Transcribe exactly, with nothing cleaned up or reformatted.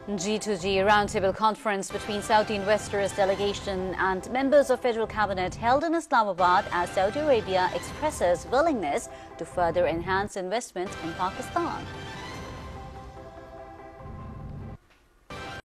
G two G roundtable conference between Saudi investors delegation and members of federal cabinet held in Islamabad as Saudi Arabia expresses willingness to further enhance investment in Pakistan.